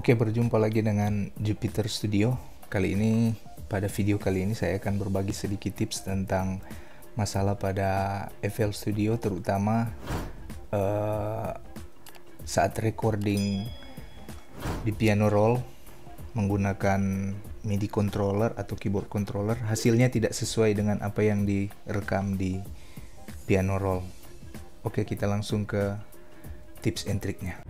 Oke, berjumpa lagi dengan Jupiter Studio. Pada video kali ini saya akan berbagi sedikit tips tentang masalah pada FL Studio, terutama saat recording di piano roll menggunakan MIDI controller atau keyboard controller, hasilnya tidak sesuai dengan apa yang direkam di piano roll. Oke, kita langsung ke tips and triknya.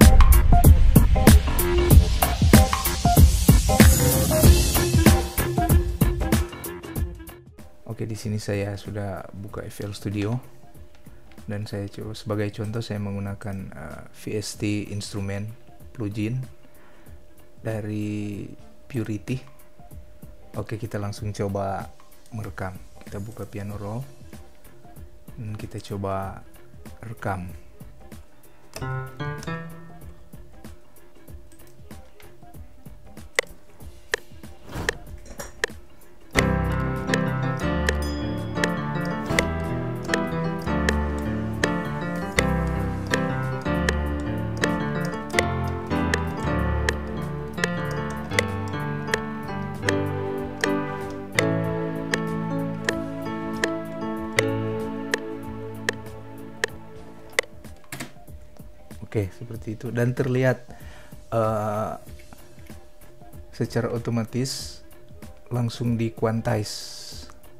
Oke, di sini saya sudah buka FL Studio dan saya coba sebagai contoh saya menggunakan VST Instrument plugin dari Purity. Oke, kita langsung coba merekam. Kita buka piano roll dan kita coba rekam. Oke, seperti itu, dan terlihat secara otomatis langsung di quantize,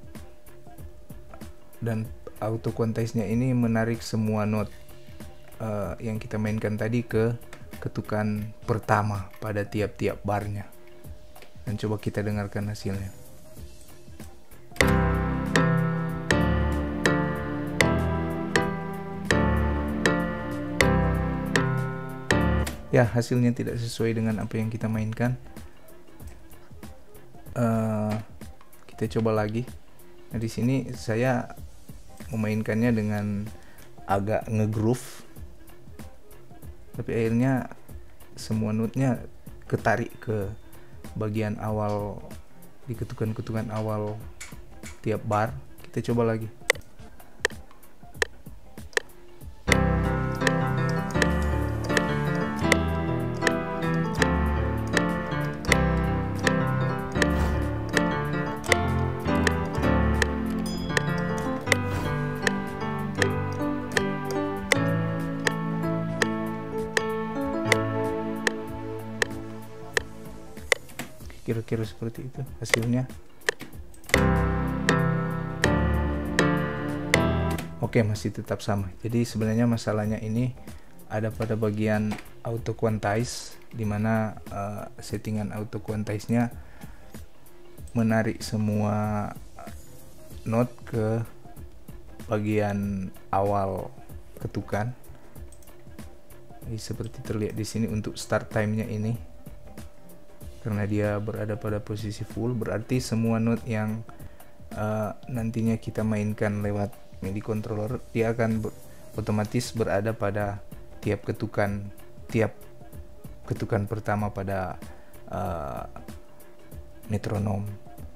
dan auto quantize-nya ini menarik semua note yang kita mainkan tadi ke ketukan pertama pada tiap-tiap barnya. Dan coba kita dengarkan hasilnya. Ya, hasilnya tidak sesuai dengan apa yang kita mainkan. Kita coba lagi. Nah, di sini saya memainkannya dengan agak ngegroove, tapi akhirnya semua notnya ketarik ke bagian awal, di ketukan-ketukan awal tiap bar. Kita coba lagi. Kira-kira seperti itu hasilnya. Oke, masih tetap sama. Jadi sebenarnya masalahnya ini ada pada bagian auto quantize, dimana settingan auto quantize-nya menarik semua note ke bagian awal ketukan. Jadi seperti terlihat di sini untuk start time-nya ini. Karena dia berada pada posisi full, berarti semua note yang nantinya kita mainkan lewat MIDI controller, dia akan otomatis berada pada tiap ketukan pertama pada metronom.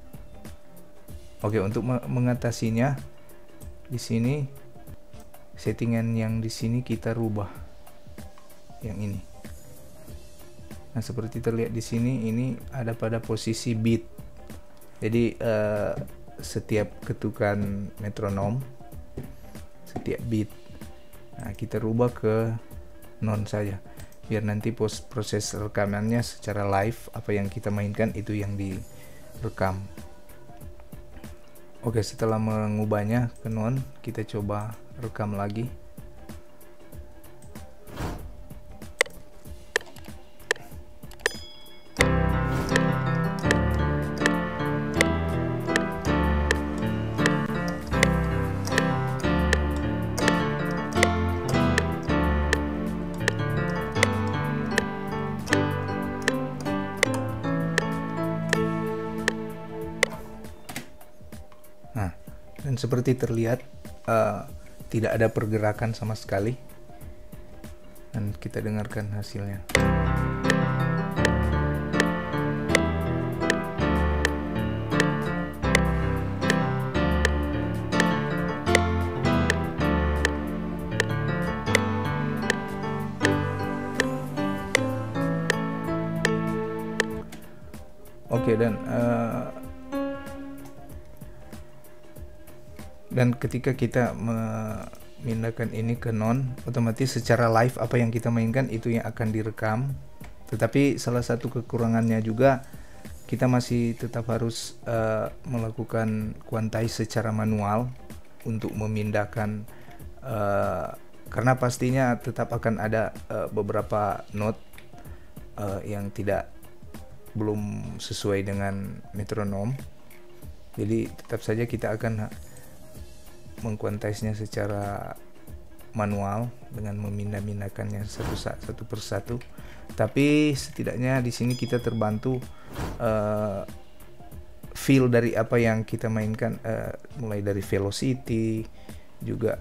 Oke, untuk mengatasinya, di sini settingan yang di sini kita rubah yang ini. Nah, seperti terlihat di sini, ini ada pada posisi beat. Jadi setiap ketukan metronom, setiap beat, nah, kita rubah ke non saja, biar nanti proses rekamannya secara live, apa yang kita mainkan itu yang direkam. Oke, setelah mengubahnya ke non, kita coba rekam lagi. Nah, dan seperti terlihat tidak ada pergerakan sama sekali, dan kita dengarkan hasilnya. Oke, dan ketika kita memindahkan ini ke non, otomatis secara live apa yang kita mainkan itu yang akan direkam. Tetapi salah satu kekurangannya juga, kita masih tetap harus melakukan quantize secara manual untuk memindahkan, karena pastinya tetap akan ada beberapa note yang belum sesuai dengan metronom. Jadi tetap saja kita akan mengquantize-nya secara manual dengan memindah-mindahkannya satu persatu. Tapi setidaknya di sini kita terbantu feel dari apa yang kita mainkan, mulai dari velocity juga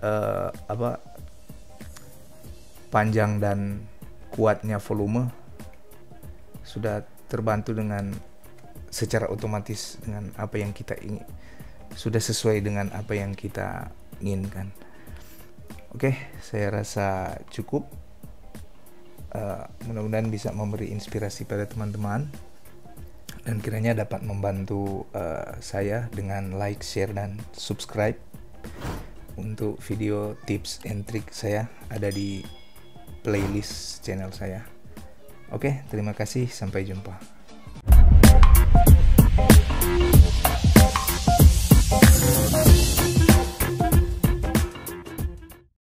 panjang dan kuatnya volume sudah terbantu dengan secara otomatis dengan apa yang kita ingin, sudah sesuai dengan apa yang kita inginkan. Oke, saya rasa cukup. Mudah-mudahan bisa memberi inspirasi pada teman-teman dan kiranya dapat membantu saya dengan like, share, dan subscribe. Untuk video tips and trik saya ada di playlist channel saya. Oke, terima kasih, sampai jumpa.